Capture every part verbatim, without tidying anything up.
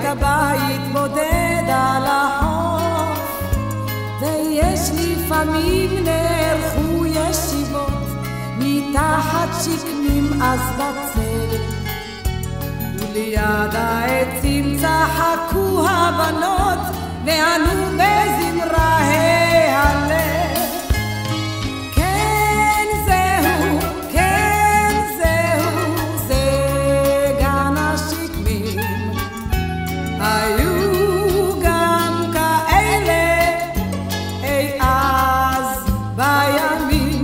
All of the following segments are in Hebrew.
הבית בודד על החוף, ויש לפעמים נערכו ישיבות מתחת שקמים אז בצל, וליד העצים צחקו הבנות וענו בזמרי הלב. כן זהו, כן זהו, זה גן השקמים, היו גם כאלה אי אז בימים.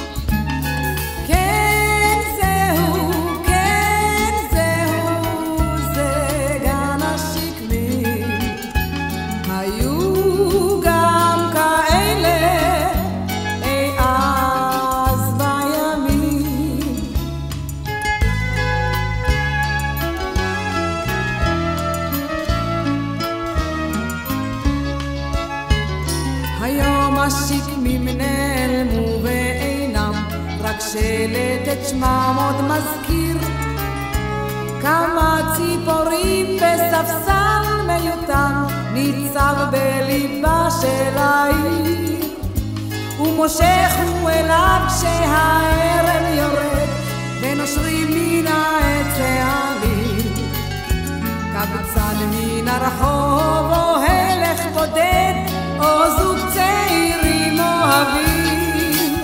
כן זהו, כן זהו, זה גן השקמים, היו גם כאלה אי אז בימים. היום השקמים נעלמו ואינם, רק שלט את שמם עוד מזכיר. כמה ציפורים בספסל מיותר ניצב בליבה של העיר, ומושכו אליו כשהערב יורד ונושרים מן העץ העלים. קבצן מן הרחוב או הלך בודד או זוג צעירים אוהבים.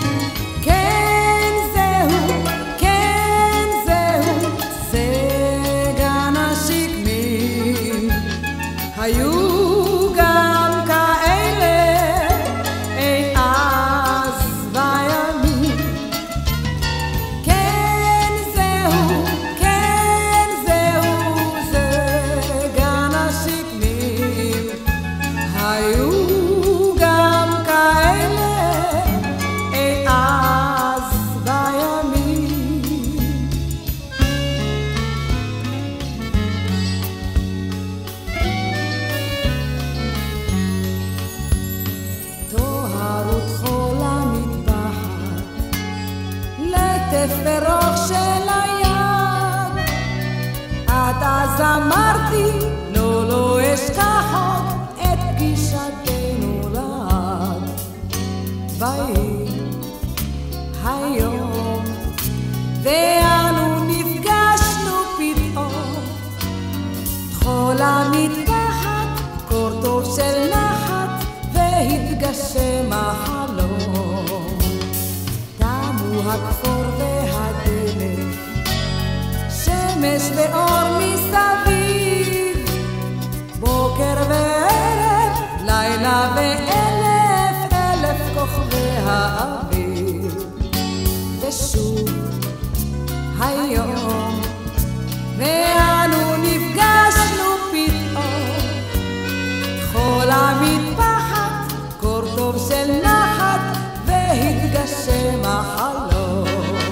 כן זהו, כן זהו, זה גן השקמים, היו גם כאלה אי אז בימים. כן זהו, כן זהו, זה גן השקמים, היו גם כאלה אי אז בימים. טוהרות חול המטפחת, לטף ורוך של היד, עד אז אמרתי לא לא אשכח עוד את פגישתנו לעד. ויהי היום ואנו נפגשנו פתאום, חול המטפחת קור טוב של נחת והתגשם החלום. תמו הכפור והדלת, שמש ואור מסביב, בוקר וערב, לילה ואלף אלף כוכבי האוויר. ושוב היום ואנו נפגשנו פתאום, חול המטפחת קור טוב של נחת והתגשם החלום.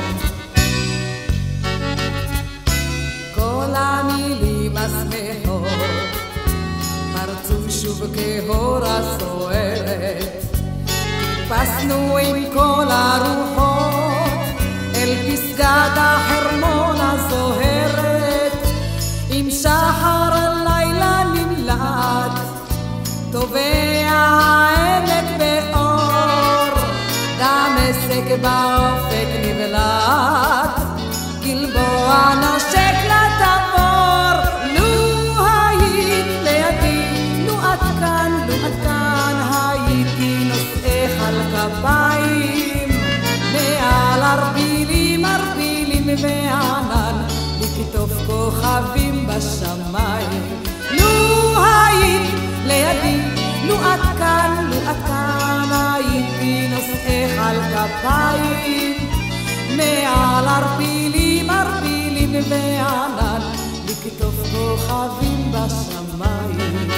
כל המילים השמחות פרצו שוב כהורה סוערת, טיפסנו עם כל הרוחות אל פסגת החרמון הזוהרת. עם שחר הלילה נמלט, טובע העמק באור, דמשק באופק נבלט, גלבוע נושק לתבור. לו היית לידי, לו את כאן, לו את כאן, הייתי נושאך על כפיים, מעל ערפילים ערפילים וענן, לכתוב כוכבים בשמיים. לו היית לידי, לו את כאן, לו את כאן, הייתי נושאך על כפיים, מעל ערפילים ערפילים וענן, לכתוב כוכבים בשמיים.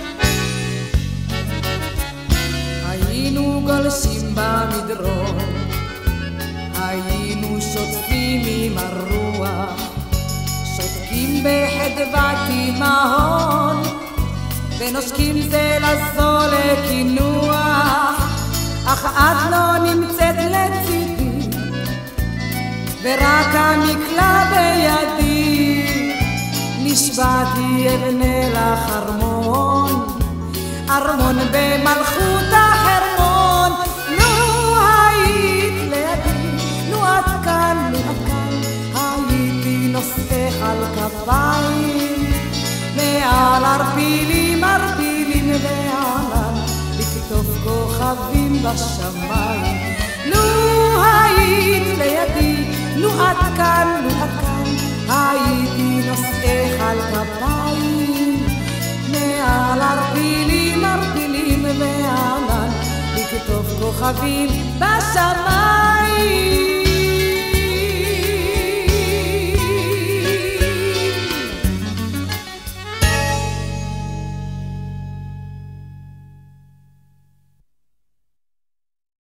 היינו גולשים במדרון, היינו שוטפים עם הרוח, שותקים בחדוות אימהון, ונושקים זה לזו לקינוח. אך את לא נמצאת לצידי, ורק המקלע בידי, נשבעתי אבנה לך ארמון, ארמון במלכות החרמון. נו היית לידי, נו עד כאן, נו עד כאן, הייתי נושאך על כפיים, מעל ערפילים, ערפילים וענן, לכתוב כוכבים בשמיים. נו היית לידי, נו עד כאן, נו עד כאן, הייתי נושאך על כפיים, מעל ערפילים, ערפילים וענן, לכתוב כוכבים בשמיים.